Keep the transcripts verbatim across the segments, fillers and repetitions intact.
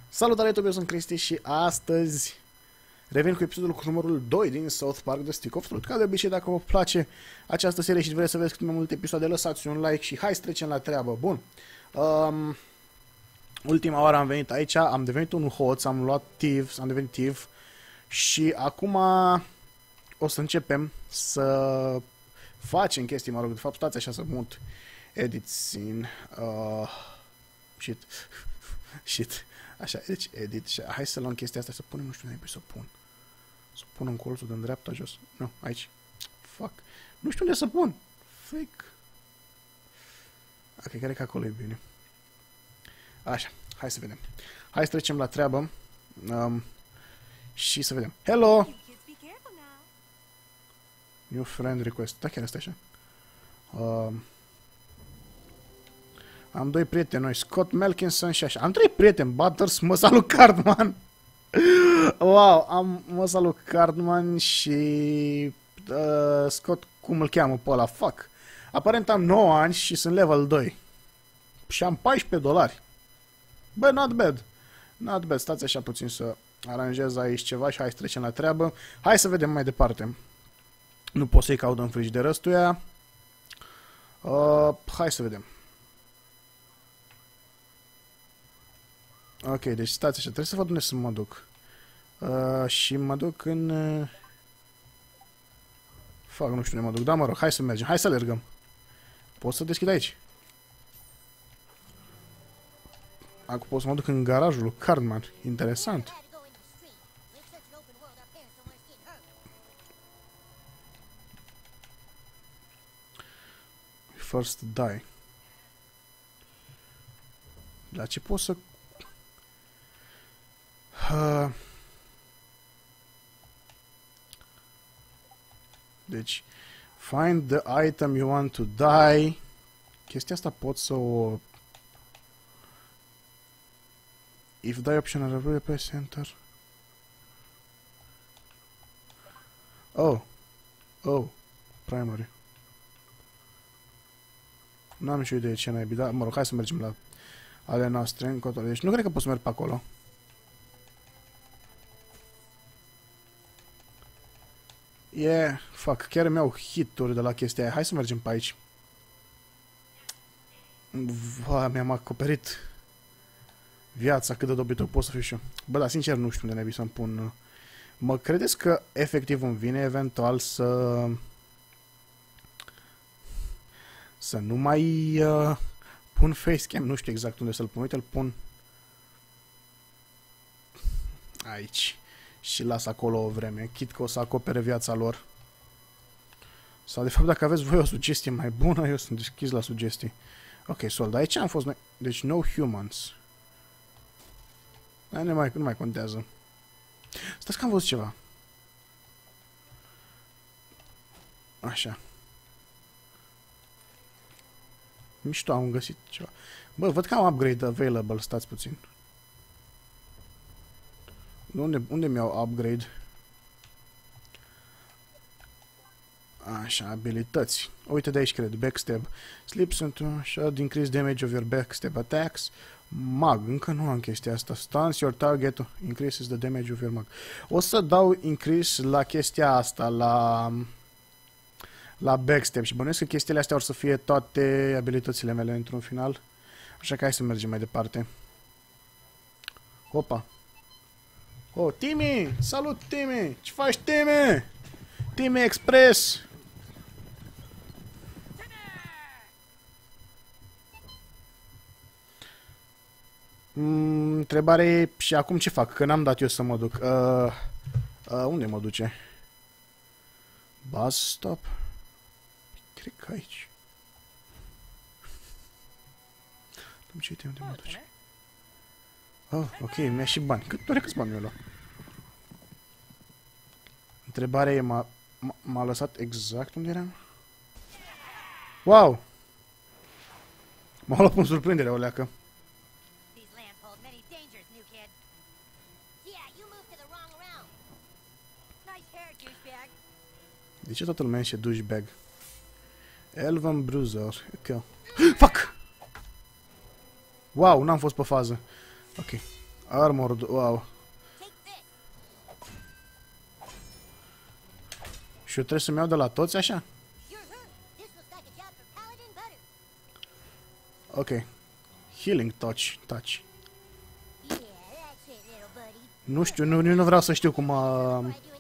Salutare, eu sunt Cristi și astăzi revin cu episodul cu numărul doi din South Park The Stick of Truth. Ca de obicei, dacă vă place această serie și vreți să vedeți cât mai multe episoade, lăsați un like și hai să trecem la treabă. Bun. Um, ultima oară am venit aici, am devenit un hoț, am luat thieves, am devenit thief și acum o să începem să facem chestii, mă rog, de fapt stați așa să mut edit scene. Uh, shit. Shit. Așa, deci edit și hai să luăm chestia asta, să punem, nu știu unde să o pun. Să o pun în colțul de în dreapta jos. Nu, aici. Fuck. Nu știu unde să pun. Fake. Ok, cred că acolo e bine. Așa, hai să vedem. Hai să trecem la treabă. Um, și să vedem. Hello! New friend request. Da, chiar asta așa. Um, Am doi prieteni noi, Scott Melkinson și așa. Am trei prieteni, Butters, mă salut Cartman. Wow, am mă salut Cartman și uh, Scott, cum îl cheamă pe ăla, fuck. Aparent am nouă ani și sunt level doi. Și am paisprezece dolari. Bă, not bad. Not bad, stați așa puțin să aranjez aici ceva și hai să trecem la treabă. Hai să vedem mai departe. Nu pot să-i caut în frigider ăstuia. Uh, hai să vedem. Ok, deci stați așa, trebuie să văd unde să mă duc. Uh, și mă duc în... Uh... Fac, nu știu unde mă duc, da, mă rog, hai să mergem, hai să alergăm. Pot să deschid aici. Acum pot să mă duc în garajul lui Cartman, interesant. First die. La ce pot să... Uh, deci, find the item you want to die. Chestia asta pot să o... If die option are press enter. Oh. Oh. Primary. Nu am nicio idee ce naibii, dar mă rog, hai să mergem la ale noastre încotro. Deci nu cred că pot să merg pe acolo. Yeah, fuck, chiar îmi iau hit-uri de la chestia aia. Hai să mergem pe aici. Vai, mi-am acoperit viața, cât de dobitoc pot să fiu și eu. Bă, dar sincer nu știu unde ne să-mi pun... Mă credeți că efectiv îmi vine eventual să... Să nu mai uh, pun facecam, nu știu exact unde să-l pun. Uite, îl pun aici. Și las acolo o vreme, chit că o să acopere viața lor. Sau de fapt, dacă aveți voi o sugestie mai bună, eu sunt deschis la sugestii. Ok, sold, aici am fost noi. Deci no humans. Dar nu mai, nu mai contează. Stați că am văzut ceva. Așa. Mișto, am găsit ceva. Bă, văd că am upgrade available, stați puțin. Unde, unde mi-au upgrade? Așa, abilități. Uite de aici, cred. Backstab. Slips into shot, increase damage of your backstab attacks. Mag. Încă nu am chestia asta. Stuns your target, increases the damage of your mag. O să dau increase la chestia asta, la... La backstab. Și bănuiesc că chestiile astea or să fie toate abilitățile mele într-un final. Așa că hai să mergem mai departe. Opa. Oh, Timmy! Salut, Timmy! Ce faci, Timmy? Timmy Express! Mm, întrebare e, și acum ce fac? Că n-am dat eu să mă duc. Uh, uh, unde mă duce? Bus stop? Cred că aici. Nu ce unde mă duce. Oh, ok, mi-a și bani. Cât doare câți bani mi-a luat? Întrebarea e, m-a lăsat exact unde eram? Wow! M-a luat în surprindere, o leacă. De ce toată lumea e douchebag? Elven Bruiser. Ok. Fuck! Wow, n-am fost pe fază. Ok. Armored, wow. Și eu trebuie să-mi iau de la toți așa? Ok. Healing touch. touch. Nu știu, nu, nu vreau să știu cum a...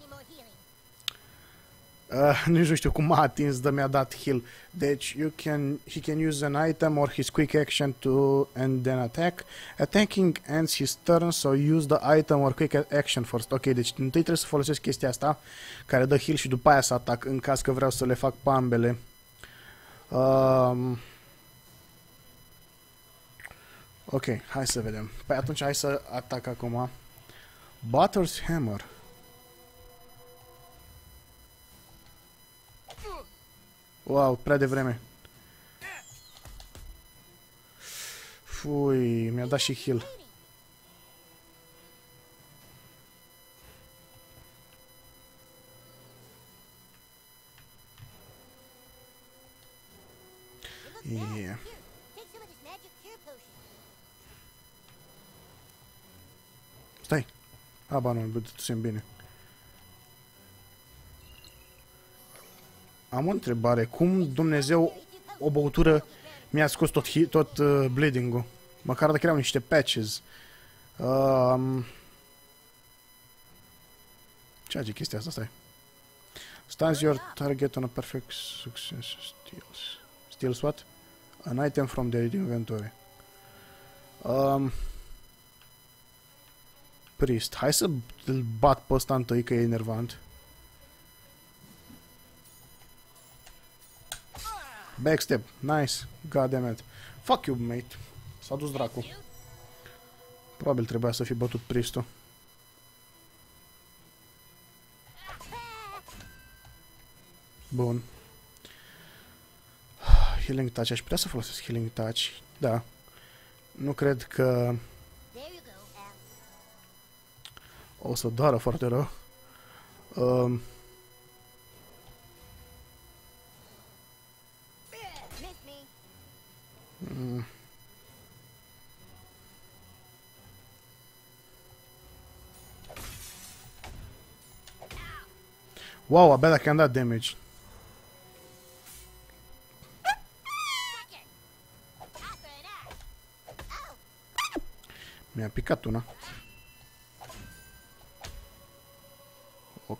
Uh, nici nu știu cum a atins, dar mi-a dat heal. Deci, you can, he can use an item or his quick action to and then attack. Attacking ends his turn, so use the item or quick action first. Ok, deci întâi trebuie să folosesc chestia asta, care dă heal și după aia să atac, în caz că vreau să le fac pe ambele. Um, ok, hai să vedem. Păi atunci hai să atac acum. Butter's Hammer. Wow, prea devreme. Fui, mi-a dat și heal. Yeah. Stai. Aba nu, bătut-mi bine. Am o întrebare. Cum Dumnezeu o băutură mi-a scos tot, tot uh, bleeding-ul? Măcar dacă erau niște patches. Um, ce face chestia asta? Stai. Stuns your target on a perfect success. Steals. Steals what? An item from the inventory. Um, Priest. Hai să îl bat pe ăsta întâi, că e enervant. Backstep. Nice. Goddammit. Fuck you, mate. S-a dus dracu. Probabil trebuia să fi bătut priestul. Bun. Healing touch. Aș putea să folosesc healing touch. Da. Nu cred că o să doară foarte rău. Um, Mm. Wow, abia dacă i-am dat damage. Mi-a picat una. Ok.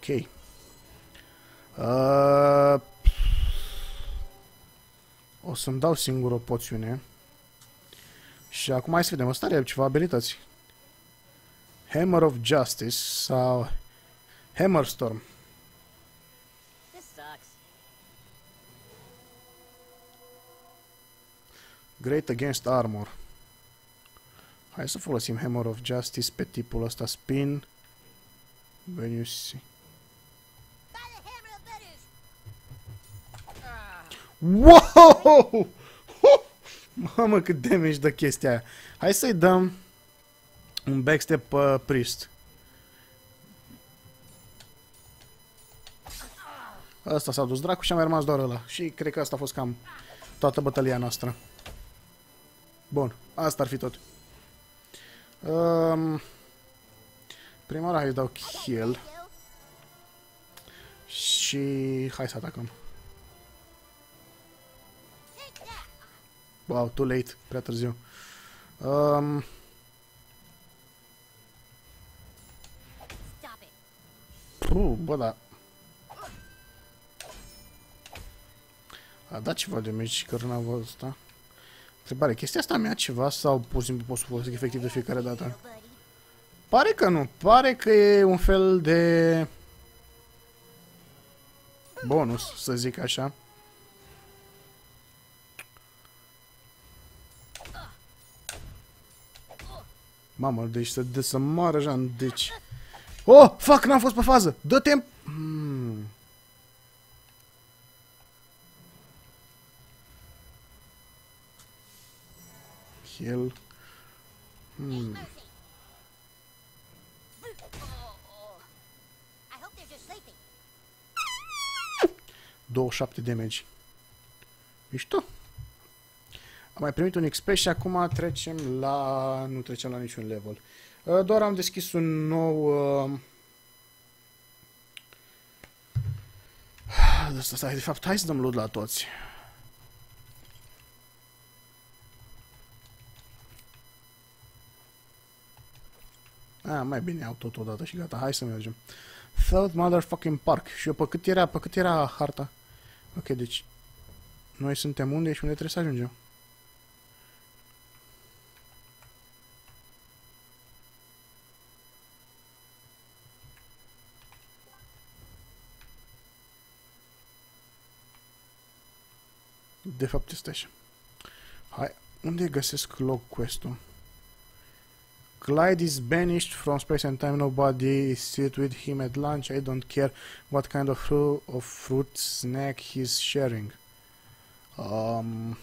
Uh, o să-mi dau singur o poțiune. Și acum hai să vedem. Ăsta are ceva abilități. Hammer of Justice sau Hammer Storm. Great Against Armor. Hai să folosim Hammer of Justice pe tipul ăsta. Spin. When you see. Wow! Mamă, cât damage dă chestia aia. Hai să-i dăm un backstep pe uh, Priest. Ăsta s-a dus dracu și a mai rămas doar ăla. Și cred că asta a fost cam toată bătălia noastră. Bun, asta ar fi tot. Um, prima oară hai să dau heal. Și hai să atacăm. Wow, too late, prea târziu. Um, uh, bă, da. A dat ceva de damage cărnavul ăsta. Întrebare, chestia asta mi-a ceva sau pur și simplu pot să folosesc efectiv de fiecare dată? Pare că nu. Pare că e un fel de bonus, să zic așa. Mamă, deci să, de să moară Jean, deci... Oh, fuck, n-am fost pe fază! Dă timp! Hmm. Heal. Hmm. douăzeci și șapte damage. Mișto. Am mai primit un X P și acum trecem la... Nu trecem la niciun level. Uh, doar am deschis un nou... Uh... De asta, stai, de fapt, hai să dăm loot la toți. Ah, mai bine au tot odată și gata, hai să mergem. Third motherfucking park. Și eu pe cât era, pe cât era harta? Ok, deci... Noi suntem unde și unde trebuie să ajungem? De fapt este așa. Hai, unde găsesc log quest-ul? Clyde is banished from space and time. Nobody sit with him at lunch. I don't care what kind of, fru of fruit snack he's sharing. Um,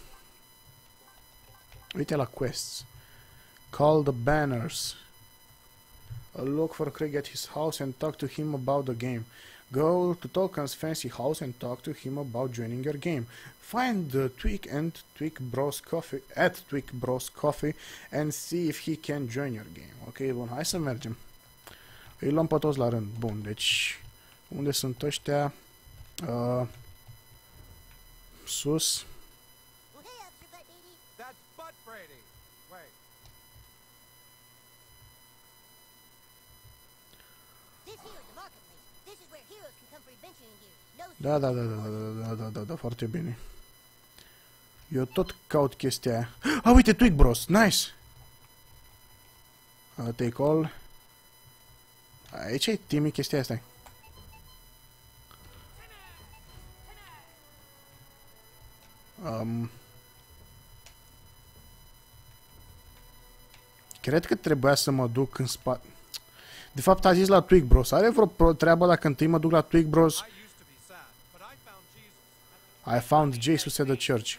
uite la quests. Call the banners. Look for Craig at his house and talk to him about the game. Go to Tolkien's fancy house and talk to him about joining your game. Find uh, Twig and Twig Bros Coffee at Twig Bros Coffee and see if he can join your game. Ok, bun, hai să mergem. Îi luăm pe toți la rând. Bun, deci unde sunt ăștia? Uh, sus. Da, da, da, da, da, da, da, da, da, foarte bine. Eu tot caut chestia aia. Ah, uite, Twig Bros, nice! Uh, take all. Aici e Timmy chestia asta. Um, cred că trebuia să mă duc în spate. De fapt a zis la Twig Bros. Are vreo treabă dacă întâi mă duc la Twig Bros? I found Jesus at the church.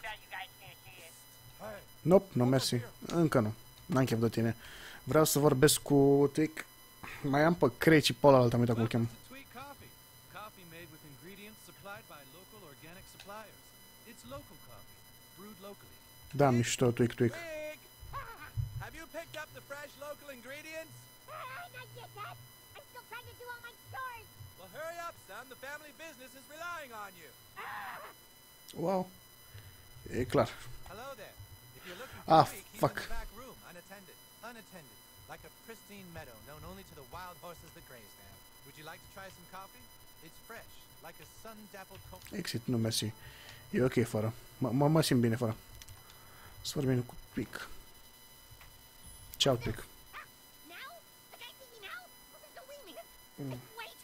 Nope, nu, mersi. Încă nu. N-am chef de tine. Vreau să vorbesc cu Twig. Mai am pe Creci pe ăla altă, am uitat cum îl cheamă. Da, mișto, Twig, Twig. Wow. E clar. Ah, fuck. Like a pristine meadow known only to the wild horses that graze there. Would you like to try some coffee? It's fresh, like a sun-dappled coconut. Exit, nu mersi. E ok fără. Mă mă simt bine fără. Să vorbim cu Twig. Ciao, Twig. Mm.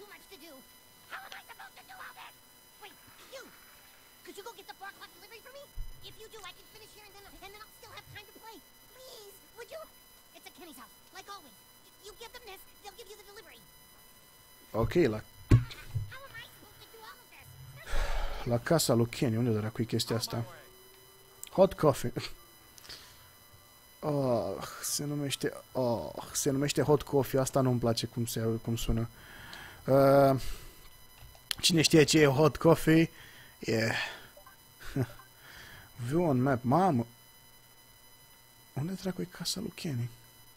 Could you go get the bar clock delivery for me? If you do, I can finish here and then, and then I'll still have time to play. Please, would you? It's at Kenny's house, like always. You, you give them this, they'll give you the delivery. Ok, la... How am I supposed to do all of this? La casa lui Kenny, unde dracu e chestia asta? Hot coffee. Oh, se numește... Oh, se numește hot coffee, asta nu-mi place cum, se, cum sună. Uh, cine știe ce e hot coffee? Yeah. View on map, mamă. Unde dracu e casa lui Kenny?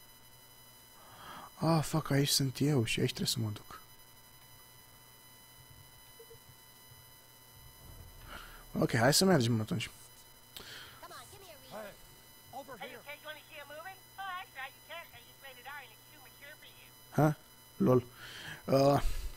Ah, fac, aici sunt eu și aici trebuie să mă duc. Ok, hai să mergem atunci. Ha? Lol. Uh,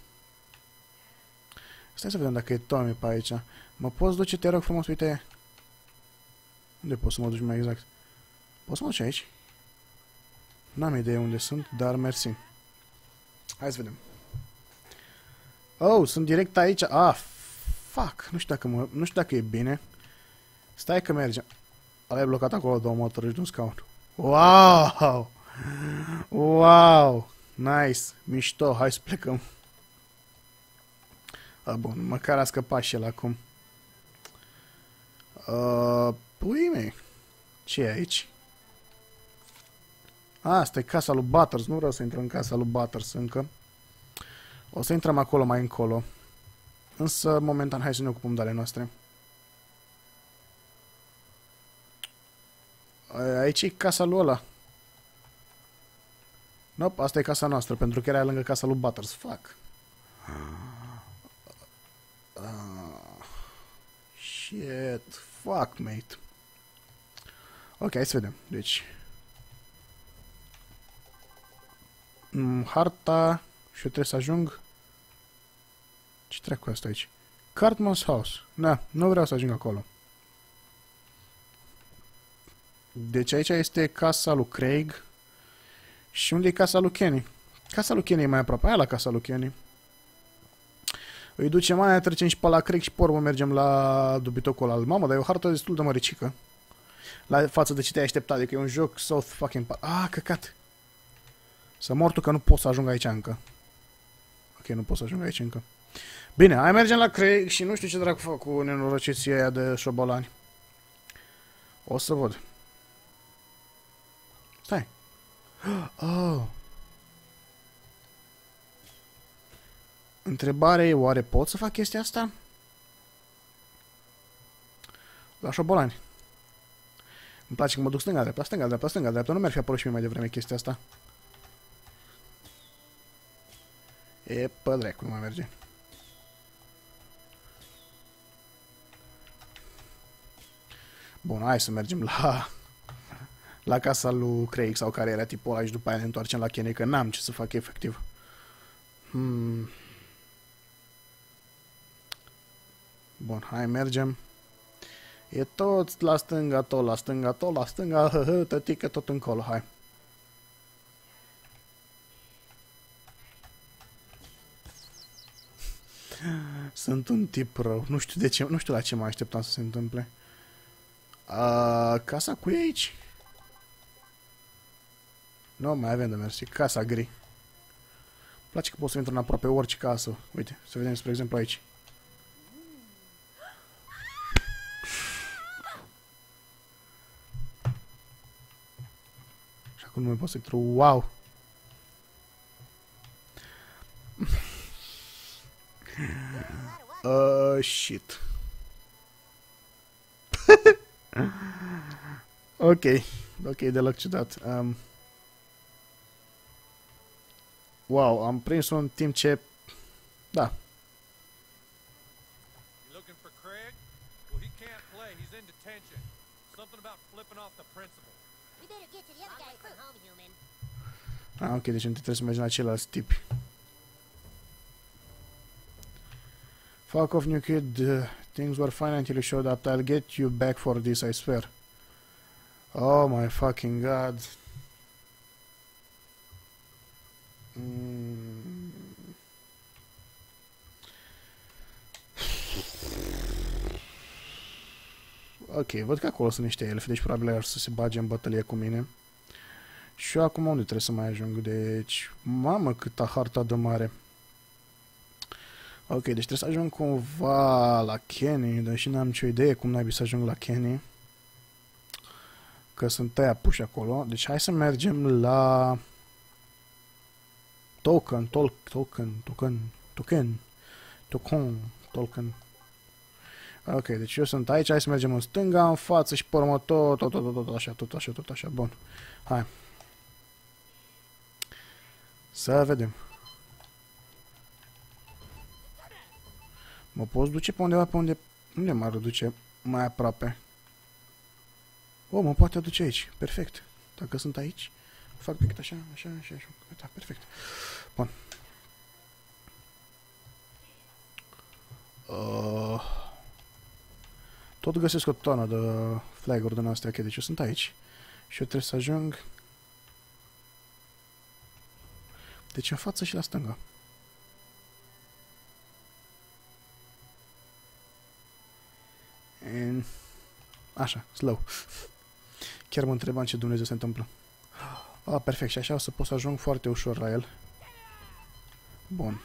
stai să vedem dacă e Tommy pe aici. Mă poți duce, te rog frumos, uite. Unde poți să mă duci mai exact? Poți să mă duci aici? N-am idee unde sunt, dar mersi. Hai să vedem. Oh, sunt direct aici. Ah, fuck. Nu știu dacă, mă, nu știu dacă e bine. Stai că mergem. Ăla e blocat acolo două motori și un scaun. Wow! Wow! Nice! Mișto, hai să plecăm. A, bun, măcar a scăpat și el acum. Uh, pui mei. Ce e aici? Asta e casa lui Butters. Nu vreau să intru în casa lui Butters încă. O să intrăm acolo mai încolo. Însă, momentan, hai să ne ocupăm de ale noastre. Aici e casa lui ăla. Nope, asta e casa noastră, pentru că era lângă casa lui Butters. Fuck. Uh, shit. Fuck, mate. Ok, hai să vedem. Deci... Mm, harta... Și eu trebuie să ajung... Ce trec cu asta aici? Cartman's House. Na, nu vreau să ajung acolo. Deci aici este casa lui Craig. Și unde e casa lui Kenny? Casa lui Kenny e mai aproape. Aia la casa lui Kenny. Îi ducem aia, trecem și pe la Craig și pe urmă mergem la dubitocul al mamă, dar e o hartă destul de măricică. La față de ce te-ai așteptat, adică e un joc South fucking... Ah, căcat! Să mor tu că nu pot să ajung aici încă. Ok, nu pot să ajung aici încă. Bine, hai mergem la Craig și nu știu ce dracu fac cu nenorociții aia de șobolani. O să văd. Stai. Oh. Întrebarea e, oare pot să fac chestia asta? La șobolani. Îmi place că mă duc stânga, dreapta, stânga, dreapta, stânga, dreapta. Nu mi-ar fi apărut și mie mai devreme chestia asta. E, pă dracu, nu mai merge. Bun, hai să mergem la... la casa lui Craig sau care era tipul ăla și după aia ne întoarcem la Kenny, că n-am ce să fac efectiv. Hmm... Bun, hai mergem. E tot la stânga, tot la stânga, tot la stânga, hă, hă, tătică, tot încolo, hai. Sunt un tip rău, nu știu de ce, nu știu la ce mă așteptam să se întâmple. A, casa cu e aici? Nu, mai avem de mers, e casa gri. Îmi place că pot să intru în aproape orice casă. Uite, să vedem, spre exemplu, aici. Și acum nu mai pot să intru. Wow! uh, shit. Ok. Ok, deloc ciudat. Um, wow, am prins-o în timp ce... Da. Looking for Craig? Well, he can't play. He's in detention. Something about flipping off the principal. We better get to the other guy from home, human. Ah, ok, deci întâi trebuie să mergem la ceilalți tipi. Fuck off, new kid. Uh, things were fine until you showed up. I'll get you back for this, I swear. Oh my fucking god. Mm. Ok, văd că acolo sunt niște elfi, deci probabil ar să se bage în bătălie cu mine. Și eu acum unde trebuie să mai ajung? Deci, mamă, câta harta de mare. Ok, deci trebuie să ajung cumva la Kenny, deși n-am nicio idee cum n-ai să ajung la Kenny. Că sunt tăia puși acolo. Deci hai să mergem la... Token, tol, token, token, token, token, token. Ok, deci eu sunt aici, hai să mergem în stânga, în față și pe urmă tot, tot, tot, tot așa, tot așa, tot așa, bun. Hai. Să vedem. Mă poți duce pe undeva, pe unde... Unde m-ar duce mai aproape? O, mă poate aduce aici. Perfect. Dacă sunt aici, fac pic așa, așa, așa, așa. Da, perfect. Bun. Uh, tot găsesc o tonă de flag-uri din astea. Ok, deci eu sunt aici. Și eu trebuie să ajung... Deci în față și la stânga. And... Așa, slow. Chiar mă întrebam ce Dumnezeu se întâmplă. Ah, perfect, și așa o să pot să ajung foarte ușor la el. Bun.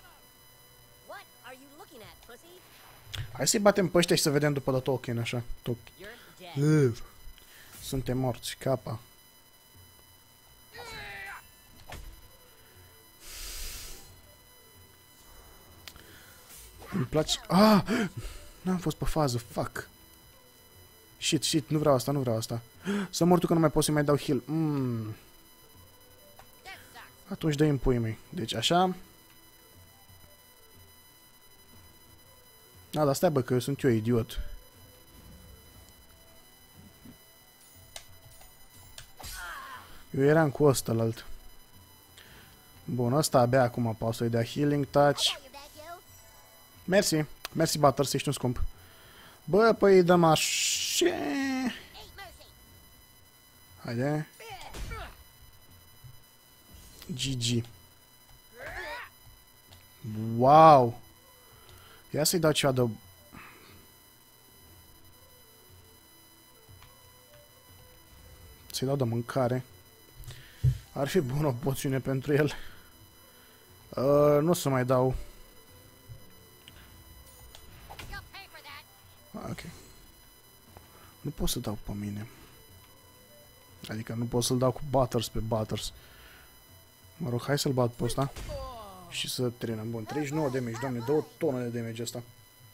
Hai să-i batem pe ăștia și să vedem după de Tolkien, așa. Tolkien. Suntem morți, capa. Îmi place... Ah! N-am fost pe fază, fuck. Shit, shit, nu vreau asta, nu vreau asta. Să mor tu că nu mai pot să mai dau heal. Mm. Atunci dă-i în puii mei. Deci așa. A, dar stai bă, că eu sunt eu idiot. Eu eram cu ăstălalt. Bun, ăsta abia acum apau să-i dea healing touch. Mersi. Mersi, Butters, ești un scump. Bă, păi dăm așa. Haide. G G. Wow. Ia să-i dau ceva de... Să-i dau de mâncare. Ar fi bună o poțiune pentru el. Uh, nu o să mai dau. Ok. Nu pot să dau pe mine. Adică nu pot să-l dau cu Butters pe Butters. Mă rog, hai să-l bat pe ăsta. Și să terminăm. Bun, treizeci și nouă de damage, doamne, două tone de damage ăsta.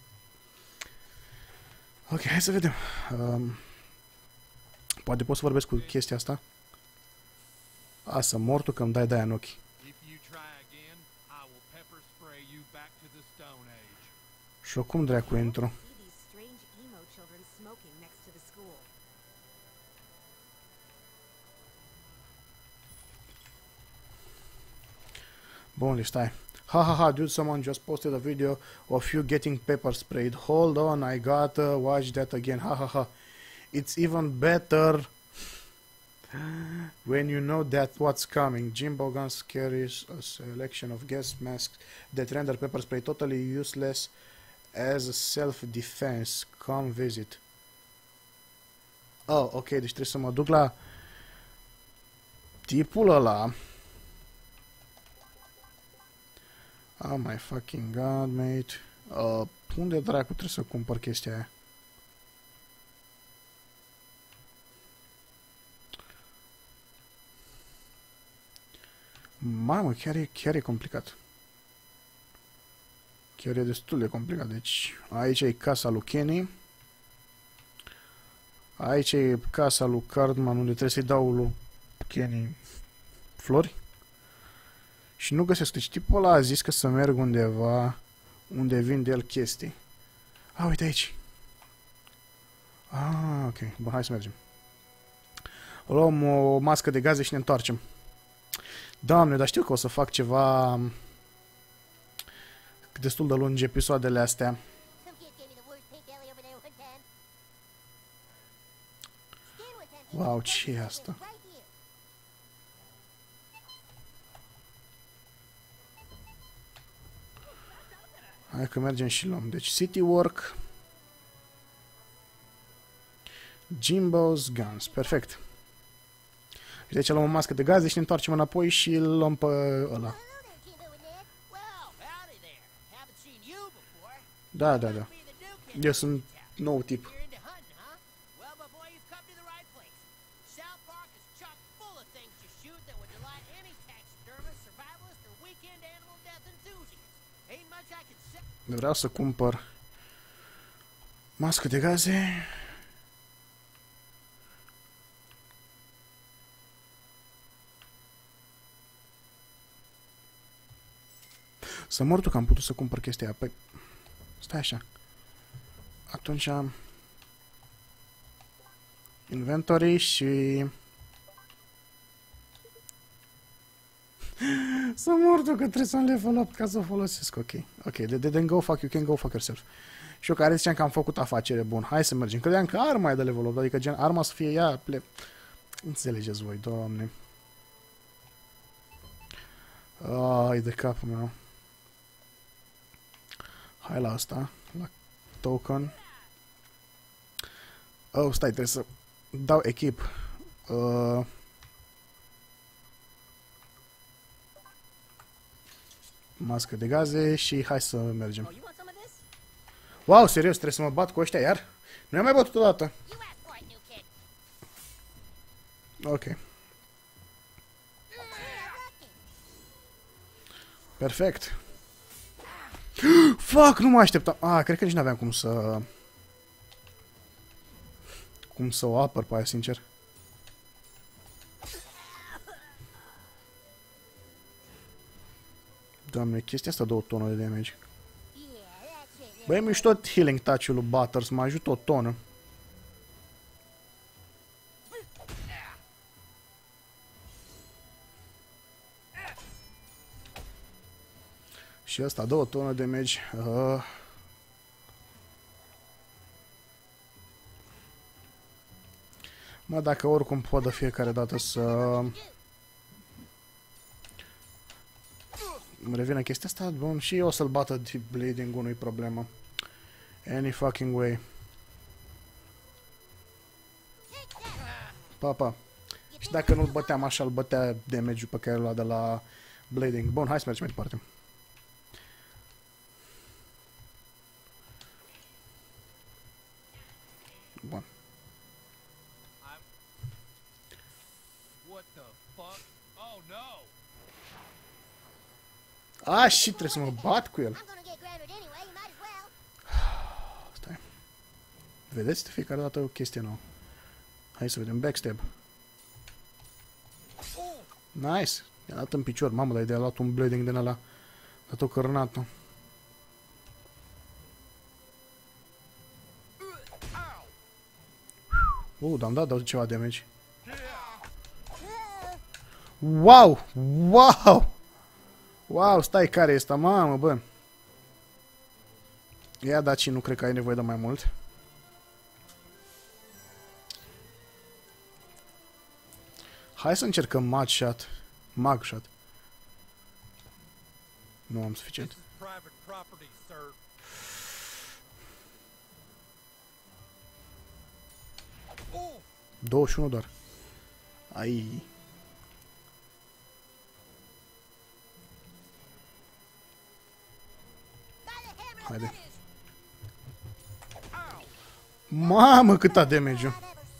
Ok, hai să vedem. Um, poate pot să vorbesc cu chestia asta. A, să mor tu că îmi dai de-aia în ochi. Și cum dracu intru? Bun, deci stai. Ha ha ha, dude, someone just posted a video of you getting pepper sprayed. Hold on, I gotta watch that again. Ha ha ha. It's even better when you know that what's coming. Jimbo Guns carries a selection of gas masks that render pepper spray totally useless as a self-defense. Come visit. Oh, ok, deci trebuie să mă duc la tipul ăla. Oh my fucking god, mate. Uh, unde dracu trebuie să cumpăr chestia aia? Mamă, chiar e, chiar e complicat. Chiar e destul de complicat. Deci, aici e casa lui Kenny. Aici e casa lui Cartman, unde trebuie să-i dau lui Kenny flori. Și nu găsesc. Deci tipul ăla a zis că să merg undeva unde vinde el chestii. A, uite aici. Ah, ok. Bun, hai să mergem. O luăm o mască de gaze și ne întoarcem. Doamne, dar știu că o să fac ceva destul de lungi episoadele astea. Wow, ce e asta? Hai că mergem și luăm. Deci City Work. Jimbo's Guns. Perfect. Deci luăm o mască de gaze și ne întoarcem înapoi și îl luăm pe ăla. Da, da, da. Eu sunt nou tip. Vreau să cumpăr mască de gaze. Să mor tu că am putut să cumpăr chestia aia. Păi, stai așa. Atunci am inventory și să mor tu că trebuie să-mi level up ca să o folosesc. Ok, ok, de then go fuck, you can go fuck yourself. Și eu care ziceam că am făcut afacere bun. Hai să mergem. Credeam că arma e de level up, adică gen arma să fie ea ple... Înțelegeți voi, doamne. Ai de capul meu. Hai la asta, la token. Oh, stai, trebuie să dau echip. Uh... Mască de gaze și hai să mergem. Wow, serios, trebuie să mă bat cu ăștia iar? Nu am mai bătut odată. Ok. Perfect. Fuck, nu mă așteptam. Ah, cred că nici n-aveam cum să... Cum să o apăr pe aia, sincer. Doamne, chestia asta dă o tonă de damage. Yeah, that's it. Băi, e mișto healing touch-ul lui Butters, mă ajută o tonă. Și ăsta dă o tonă de damage. Uh. Mă, dacă oricum pot de fiecare dată să... Îmi revine chestia asta, bun, și eu o să-l bată deep bleeding-ul, nu-i problemă. Any fucking way. Pa, pa. Și dacă nu-l băteam așa, îl bătea damage-ul pe care l-a luat de la bleeding. Bun, hai să mergem mai departe. Bun. What the fuck? Oh no! A, și trebuie să mă bat cu el. I'm gonna get grounded anyway, you might as well. Stai. Vedeți de fiecare dată o chestie nouă. Hai să vedem. Backstab. Nice. I-a dat în picior. Mamă, dar i-a luat un bleeding din ăla. A dat o cărnată. Uh, dar am dat, dau ceva damage. Wow! Wow! Wow, stai, care este? Mamă, bă. Ia, Daci, nu cred că ai nevoie de mai mult. Hai să încercăm Mug Shot. Mug Shot. Nu am suficient. This is private property, sir. Oh! douăzeci și unu doar. Ai. Haide. Mamă, cât a damage-ul.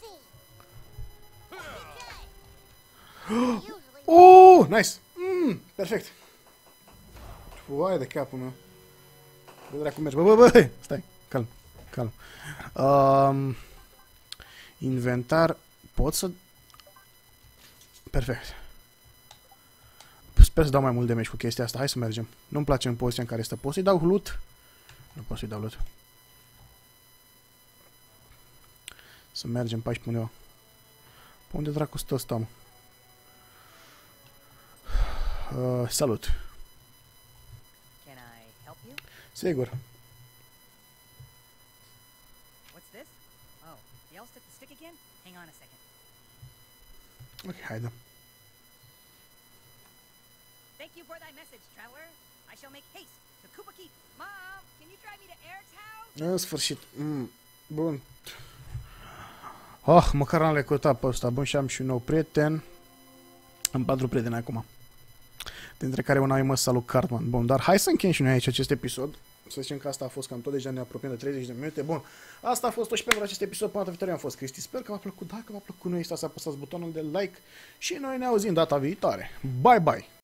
Oh, nice. Mm, perfect. Uai de capul meu. Bă, dracu mergi. Bă, bă, bă. Stai. Calm. Calm. Um, inventar. Pot să... Perfect. Sper să dau mai mult damage cu chestia asta. Hai să mergem. Nu-mi place în poziția în care stă. Pot să-i dau loot? Nu pot să-i dau loot. Să mergem pe aici pe undeva. Pe unde dracu stă ăsta, mă? Uh, salut. Can I help you? Sigur. What's this? Oh, the elves took the stick again? Hang on a second. Ok, haide. Thank you for thy message, traveler. I shall make haste to Koopa Keep. Mom, can you drive me to Eric's house? În sfârșit. Mm, bun. Oh, măcar am recrutat pe ăsta. Bun, și am și un nou prieten. Am patru prieteni acum. Dintre care una e măsa lui Cartman. Bun, dar hai să încheiem și noi aici acest episod. Să zicem că asta a fost cam tot, deja ne apropiem de treizeci de minute. Bun, asta a fost tot și pentru acest episod. Până data viitoare am fost Cristi. Sper că v-a plăcut. Dacă v-a plăcut, nu uitați să apăsați butonul de like și noi ne auzim data viitoare. Bye, bye!